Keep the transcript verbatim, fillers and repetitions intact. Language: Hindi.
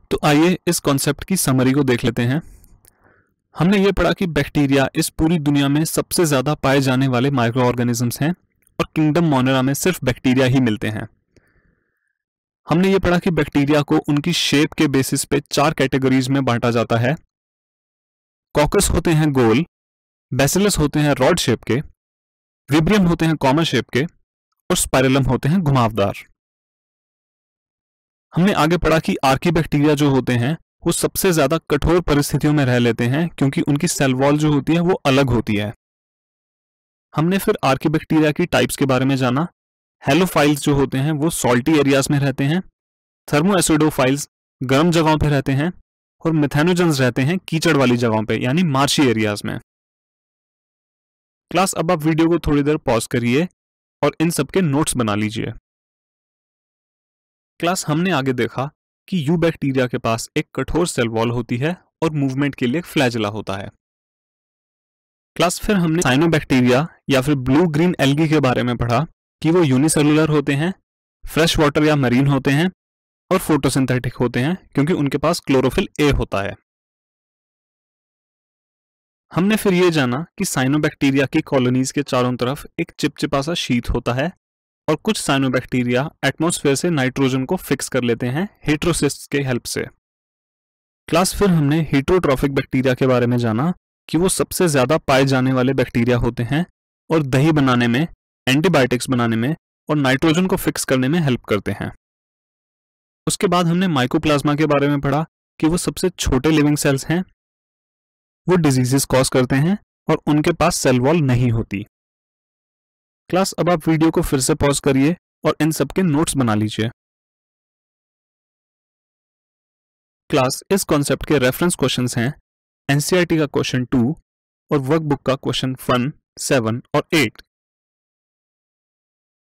तो आइए इस कॉन्सेप्ट की समरी को देख लेते हैं। हमने ये पढ़ा कि बैक्टीरिया इस पूरी दुनिया में सबसे ज़्यादा पाए जाने वाले माइक्रो ऑर्गेनिजम्स हैं और किंगडम मोनेरा में सिर्फ बैक्टीरिया ही मिलते हैं। हमने ये पढ़ा कि बैक्टीरिया को उनकी शेप के बेसिस पे चार कैटेगरीज में बांटा जाता है। कॉकस होते हैं गोल, बैसिलस होते हैं रॉड शेप के, विब्रियम होते हैं कॉमन शेप के और स्पाइरलम होते हैं घुमावदार। हमने आगे पढ़ा कि आर्की बैक्टीरिया जो होते हैं वो सबसे ज्यादा कठोर परिस्थितियों में रह लेते हैं क्योंकि उनकी सेल वॉल जो होती है वो अलग होती है। हमने फिर आर्की बैक्टीरिया की टाइप्स के बारे में जाना। हेलोफाइल्स जो होते हैं वो सॉल्टी एरियाज में रहते हैं, थर्मोएसिडोफाइल्स गर्म जगहों पे रहते हैं और मिथेनोजेंस रहते हैं कीचड़ वाली जगहों पे यानी मार्शी एरियाज में। क्लास अब आप वीडियो को थोड़ी देर पॉज करिए और इन सब के नोट्स बना लीजिए। क्लास हमने आगे देखा कि यू बैक्टीरिया के पास एक कठोर सेल वॉल होती है और मूवमेंट के लिए एक फ्लैजिला होता है। क्लास फिर हमने साइनोबैक्टीरिया या फिर ब्लू ग्रीन एल्गी के बारे में पढ़ा कि वो यूनिसेलुलर होते हैं, फ्रेश वाटर या मरीन होते हैं और फोटोसिंथेटिक होते हैं क्योंकि उनके पास क्लोरोफिल ए होता है। हमने फिर ये जाना कि साइनोबैक्टीरिया की कॉलोनीज के चारों तरफ एक चिपचिपा सा शीट होता है और कुछ साइनोबैक्टीरिया एटमॉस्फेयर से नाइट्रोजन को फिक्स कर लेते हैं हेटेरोसिस्ट्स के हेल्प से। क्लास फिर हमने हेटेरोट्रॉफिक बैक्टीरिया के बारे में जाना कि वो सबसे ज्यादा पाए जाने वाले बैक्टीरिया होते हैं और दही बनाने में, एंटीबायोटिक्स बनाने में और नाइट्रोजन को फिक्स करने में हेल्प करते हैं। उसके बाद हमने माइकोप्लाज्मा के बारे में पढ़ा कि वो सबसे छोटे लिविंग सेल्स हैं, वो डिजीजेस कॉज करते हैं और उनके पास सेल वॉल नहीं होती। क्लास अब आप वीडियो को फिर से पॉज करिए और इन सब के नोट्स बना लीजिए। क्लास इस कॉन्सेप्ट के रेफरेंस क्वेश्चंस हैं एनसीईआरटी का क्वेश्चन टू और वर्कबुक का क्वेश्चन वन, सेवन और एट।